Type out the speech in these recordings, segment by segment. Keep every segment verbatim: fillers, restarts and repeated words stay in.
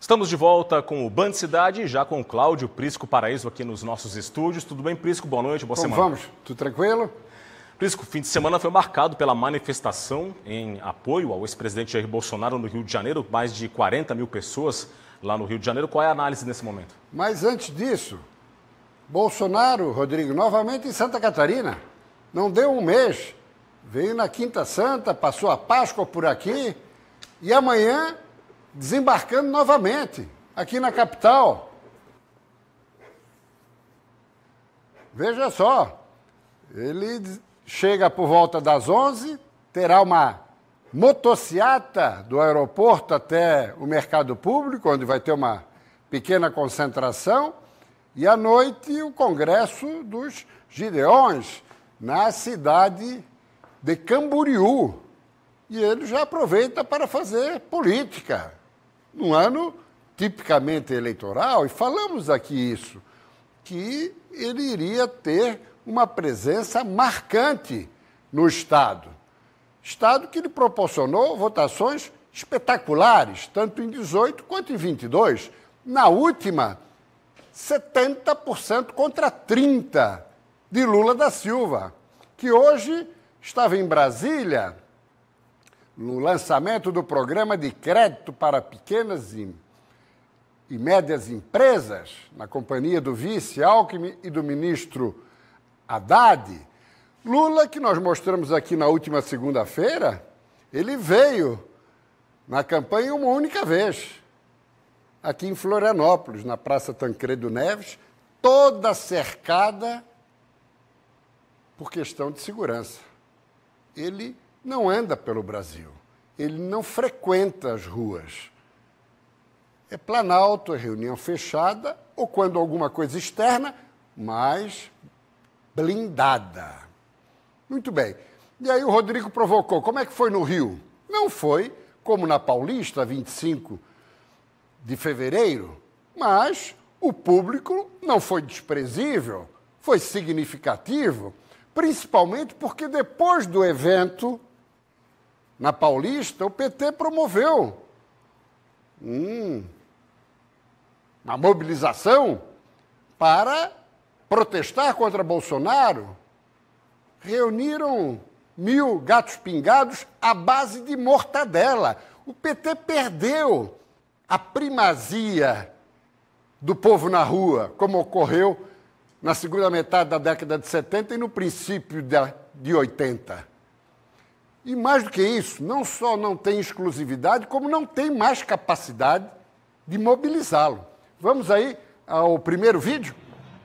Estamos de volta com o Band Cidade, já com o Cláudio Prisco Paraíso aqui nos nossos estúdios. Tudo bem, Prisco? Boa noite, boa Como semana. vamos? Tudo tranquilo? Prisco, o fim de semana foi marcado pela manifestação em apoio ao ex-presidente Jair Bolsonaro no Rio de Janeiro. Mais de quarenta mil pessoas lá no Rio de Janeiro. Qual é a análise nesse momento? Mas antes disso, Bolsonaro, Rodrigo, novamente em Santa Catarina. Não deu um mês. Veio na Quinta Santa, passou a Páscoa por aqui e amanhã desembarcando novamente aqui na capital. Veja só, ele chega por volta das onze, terá uma motociata do aeroporto até o mercado público, onde vai ter uma pequena concentração, e à noite o Congresso dos Gideões, na cidade de Camboriú. E ele já aproveita para fazer política, num ano tipicamente eleitoral, e falamos aqui isso, que ele iria ter uma presença marcante no Estado. Estado que lhe proporcionou votações espetaculares, tanto em dezoito quanto em vinte e dois. Na última, setenta por cento contra trinta por cento de Lula da Silva, que hoje estava em Brasília, no lançamento do programa de crédito para pequenas e, e médias empresas, na companhia do vice Alckmin e do ministro Haddad. Lula, que nós mostramos aqui na última segunda-feira, ele veio na campanha uma única vez, aqui em Florianópolis, na Praça Tancredo Neves, toda cercada por questão de segurança. Ele não anda pelo Brasil, ele não frequenta as ruas. É Planalto, é reunião fechada, ou quando alguma coisa externa, mas blindada. Muito bem. E aí o Rodrigo provocou. Como é que foi no Rio? Não foi como na Paulista, vinte e cinco de fevereiro, mas o público não foi desprezível, foi significativo, principalmente porque depois do evento, na Paulista, o P T promoveu hum, uma mobilização para protestar contra Bolsonaro. Reuniram mil gatos pingados à base de mortadela. O P T perdeu a primazia do povo na rua, como ocorreu na segunda metade da década de setenta e no princípio de oitenta. E mais do que isso, não só não tem exclusividade, como não tem mais capacidade de mobilizá-lo. Vamos aí ao primeiro vídeo?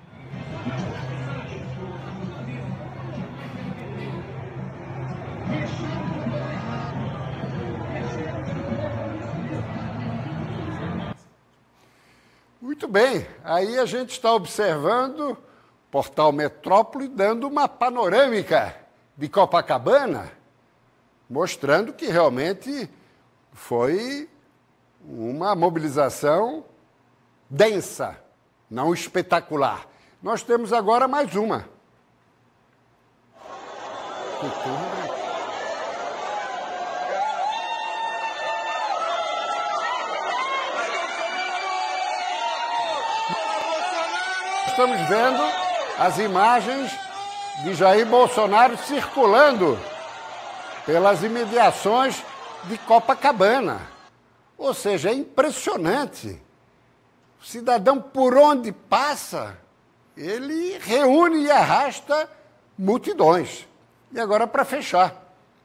Muito bem, aí a gente está observando o portal Metrópole dando uma panorâmica de Copacabana, mostrando que realmente foi uma mobilização densa, não espetacular. Nós temos agora mais uma. Estamos vendo as imagens de Jair Bolsonaro circulando pelas imediações de Copacabana. Ou seja, é impressionante. O cidadão, por onde passa, ele reúne e arrasta multidões. E agora, para fechar.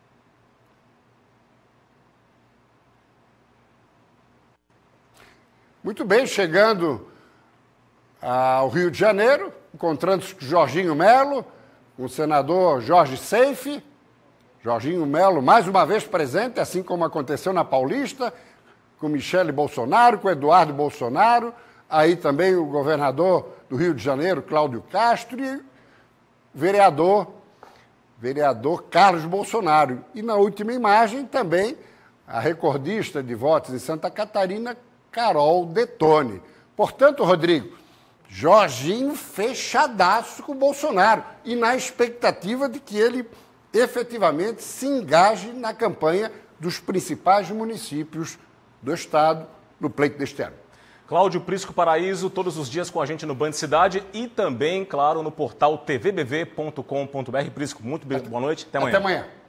Muito bem, chegando ao Rio de Janeiro, encontrando-se com Jorginho Melo, com o senador Jorge Seife. Jorginho Melo, mais uma vez presente, assim como aconteceu na Paulista, com Michele Bolsonaro, com Eduardo Bolsonaro, aí também o governador do Rio de Janeiro, Cláudio Castro, e o vereador, vereador Carlos Bolsonaro. E na última imagem também a recordista de votos em Santa Catarina, Carol Detone. Portanto, Rodrigo, Jorginho fechadaço com o Bolsonaro e na expectativa de que ele efetivamente se engaje na campanha dos principais municípios do Estado no pleito deste ano. Cláudio Prisco Paraíso, todos os dias com a gente no Band Cidade e também, claro, no portal t v b v ponto com ponto b r. Prisco, muito boa noite. Até amanhã. Até amanhã.